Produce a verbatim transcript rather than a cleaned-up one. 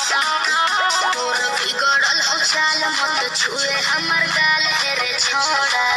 तोर बिगड़ल हो चाल मत छुए हमर गाल हे रे छोड़ा